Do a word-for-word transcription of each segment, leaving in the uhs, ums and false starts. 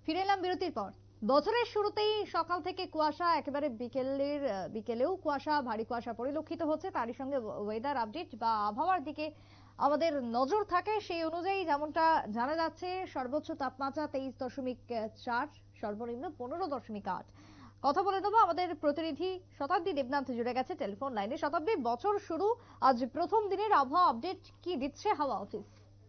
ফিরে এলাম বিরতির পর। বছরের শুরুতেই সকাল থেকে কুয়াশা, একেবারে বিকেলের বিকেলেও কুয়াশা, ভারী কুয়াশা পরিলক্ষিত হচ্ছে। তারই সঙ্গে ওয়েদার আপডেট বা আবহাওয়ার দিকে আমাদের নজর থাকে। সেই অনুযায়ী যেমনটা জানা যাচ্ছে, সর্বোচ্চ তাপমাত্রা তেইশ দশমিক চার, সর্বনিম্ন পনেরো দশমিক আট। কথা বলে দেবো আমাদের প্রতিনিধি শতাব্দী দেবনাথ জুড়ে গেছে টেলিফোন লাইনে। শতাব্দী, বছর শুরু, আজ প্রথম দিনের আবহাওয়া আপডেট কি দিচ্ছে হাওয়া অফিস?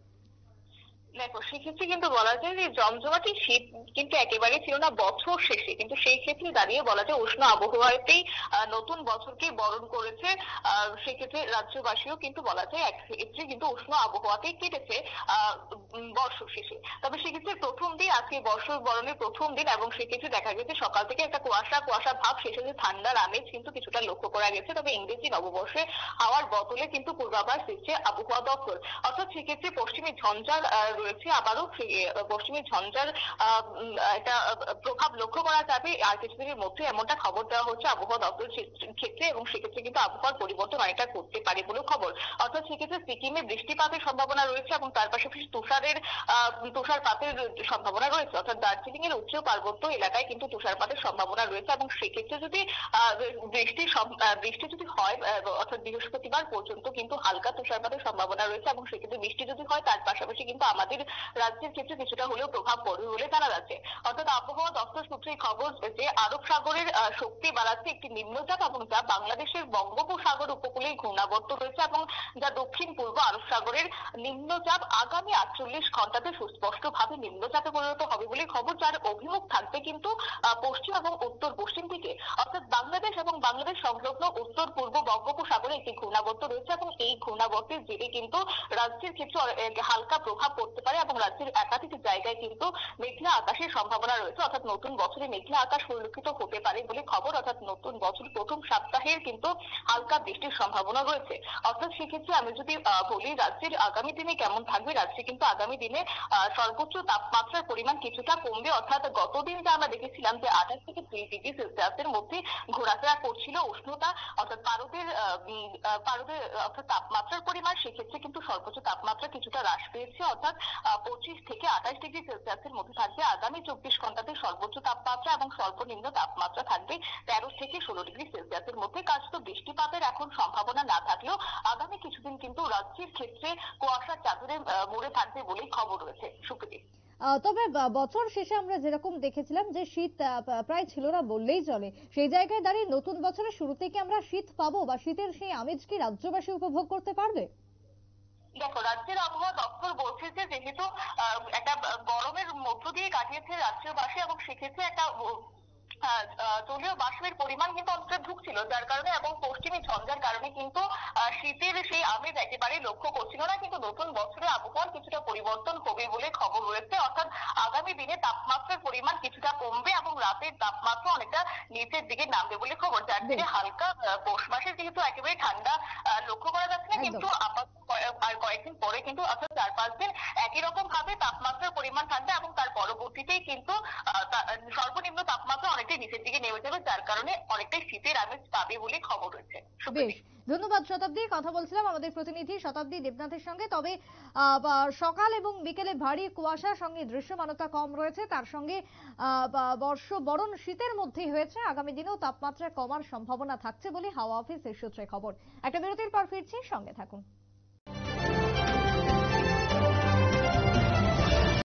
দেখো, সেক্ষেত্রে কিন্তু বলা যায় যে জমজমাটি শীত কিন্তু একেবারেই ছিল না বছর শেষে, কিন্তু সেই ক্ষেত্রে দাঁড়িয়ে বলা যায় উষ্ণ আবহাওয়াতেই আহ, নতুন বছরকেই বরণ করেছে। আহ সেক্ষেত্রে রাজ্যবাসীও কিন্তু বলা যায় এক ক্ষেত্রে কিন্তু উষ্ণ আবহাওয়াতেই কেটেছে আহ উম, বর্ষ শেষে। তবে সেক্ষেত্রে প্রথম দিন আজকে বর্ষ বরণের প্রথম দিন, এবং সেক্ষেত্রে দেখা গেছে সকাল থেকে একটা কুয়াশা কুয়াশা ভাব, শেষে যে ঠান্ডার আমেজ কিন্তু কিছুটা লক্ষ্য করা গেছে। তবে ইংরেজি নববর্ষে হাওয়ার বদলে কিন্তু পূর্বাভাস দিচ্ছে আবহাওয়া দপ্তর। অর্থাৎ সেক্ষেত্রে পশ্চিমী ঝঞ্ঝার আহ, রয়েছে, আবারও পশ্চিমী ঝঞ্ঝার আহ, উম, একটা প্রভাব লক্ষ্য করা যাবে আর কিছুদিনের মধ্যে, এমনটা খবর দেওয়া হচ্ছে আবহাওয়া দপ্তরের ক্ষেত্রে। এবং সেক্ষেত্রে কিন্তু আবহাওয়ার পরিবর্তন অনেকটা করতে পারে বলে খবর। অর্থাৎ সেক্ষেত্রে সিকিমে বৃষ্টিপাতের সম্ভাবনা রয়েছে, এবং তার পাশাপাশি তুষারের আহ তুষারপাতের সম্ভাবনা রয়েছে। অর্থাৎ দার্জিলিং এর উচ্চ পার্বত্য এলাকায় কিন্তু তুষারপাতের সম্ভাবনা রয়েছে। এবং সেক্ষেত্রে যদি আহ বৃষ্টি বৃষ্টি যদি হয়, অর্থাৎ বৃহস্পতিবার পর্যন্ত কিন্তু হালকা তুষারপাতের সম্ভাবনা রয়েছে। এবং সেক্ষেত্রে বৃষ্টি যদি হয়, তার পাশাপাশি কিন্তু আমাদের রাজ্যের ক্ষেত্রে কিছুটা হলেও প্রভাব পড়বে বলে জানা যাচ্ছে। অর্থাৎ আবহাওয়া দপ্তর সূত্রে খবর যে আরব সাগরের শক্তি বাড়াচ্ছে একটি নিম্নচাপ, এবং যা বাংলাদেশের বঙ্গোপসাগর উপকূলে ঘূর্ণাবর্ত রয়েছে, এবং যা দক্ষিণ পূর্ব আরব সাগরের নিম্নচাপ আগামী আটচল্লিশ ঘন্টাতে সুস্পষ্ট ভাবে নিম্নচাপে পরিণত হবে বলে খবর, যার অভিমুখ থাকবে কিন্তু পশ্চিম এবং উত্তর পশ্চিম দিকে। অর্থাৎ বাংলাদেশ এবং বাংলাদেশ সংলগ্ন উত্তর পূর্ব বঙ্গোপসাগরে একটি ঘূর্ণাবর্ত রয়েছে, এবং এই ঘূর্ণাবর্তের জেরে কিন্তু রাজ্যের ক্ষেত্রে হালকা প্রভাব পড়তে পারে, এবং রাজ্যের একাধিক জায়গায় কিন্তু মেঘলা আকাশের সম্ভাবনা রয়েছে। অর্থাৎ নতুন বছরে মেঘলা আকাশ পরিলক্ষিত হতে পারে বলে খবর। অর্থাৎ নতুন বছর প্রথম সপ্তাহের কিন্তু হালকা বৃষ্টির সম্ভাবনা রয়েছে। অর্থাৎ সেক্ষেত্রে আমি যদি বলি রাজ্যের আগামী দিনে কেমন থাকবে, রাজ্যে কিন্তু আগামী দিনে আহ সর্বোচ্চ তাপমাত্রার পরিমাণ কিছুটা কমবে। অর্থাৎ গতদিন যা আমরা দেখেছিলাম যে আঠাশ থেকে ত্রিশ ডিগ্রি সেলসিয়াসের মধ্যে ঘোরাফেরা করছিল উষ্ণতা, অর্থাৎ পারদের পারদের অর্থাৎ তাপমাত্রার পরিমাণ, সেক্ষেত্রে কিন্তু সর্বোচ্চ তাপমাত্রা কিছুটা হ্রাস পেয়েছে। অর্থাৎ পঁচিশ থেকে আঠাশ ডিগ্রি সেলসিয়াসের মধ্যে থাকবে আগামী চব্বিশ ঘন্টাতে সর্বোচ্চ তাপমাত্রা, এবং সর্বনিম্ন তাপমাত্রা থাকবে তেরো থেকে ষোলো ডিগ্রি সেলসিয়াসের মধ্যে। কাজ তো বৃষ্টিপাতের এখন সম্ভাবনা না থাকলেও আগামী কিছুদিন কিন্তু রাজ্যের ক্ষেত্রে কুয়াশার চাদরে মুড়ে থাকবে বলেই খবর রয়েছে। সুপ্রীতি, তবে বছর শেষে আমরা যেরকম দেখেছিলাম যে শীত প্রায় ছিল না বললেই চলে, সেই জায়গায় দাঁড়িয়ে নতুন বছরের শুরুতে কি আমরা শীত পাবো, বা শীতের সেই আমেজ কি রাজ্যবাসী উপভোগ করতে পারবে? দেখো, রাজ্যের আবহাওয়া দপ্তর বলছে যে যেহেতু একটা গরমের মধ্য দিয়ে কাটিয়েছে রাজ্যবাসী, এবং সেক্ষেত্রে একটা জলীয় বাষ্পের পরিমাণ কিন্তু অনেকটা ঢুকছিল, যার কারণে এবং পশ্চিমী ঝঞ্ঝার কারণে কিন্তু শীতের সেই আমেজ একেবারে লক্ষ্য করছিল না। কিন্তু নতুন বছরে আবহাওয়ার কিছুটা পরিবর্তন হবে বলে খবর রয়েছে। অর্থাৎ আগামী দিনে তাপমাত্রার পরিমাণ কিছুটা কমবে, এবং রাতের তাপমাত্রা অনেকটা নিচের দিকে নামবে বলে খবর, যার থেকে হালকা পৌষ মাসের যেহেতু একেবারে ঠান্ডা লক্ষ্য করা যাচ্ছে না, কিন্তু আপাতত আর কয়েকদিন পরে কিন্তু অর্থাৎ চার পাঁচ দিন একই রকম ভাবে তাপমাত্রার পরিমাণ থাকবে, এবং তার পরবর্তীতেই কিন্তু সর্বনিম্ন তাপমাত্রা অনেকটাই নিচের দিকে নেমে যাবে, যার কারণে অনেকটাই শীতের আমেজ পাবে বলে খবর রয়েছে। বেশ, ধন্যবাদ শতাব্দী। কথা বলছিলাম আমাদের প্রতিনিধি শতাব্দী দেবনাথের সঙ্গে। তবে সকাল এবং বিকেলে ভারী কুয়াশার সঙ্গে দৃশ্যমানতা কম রয়েছে, তার সঙ্গে বর্ষ বরণ শীতের মধ্যেই হয়েছে। আগামী দিনেও তাপমাত্রা কমার সম্ভাবনা থাকছে বলে হাওয়া অফিসের সূত্রে খবর। একটা বিরতির পর ফিরছি, সঙ্গে থাকুন।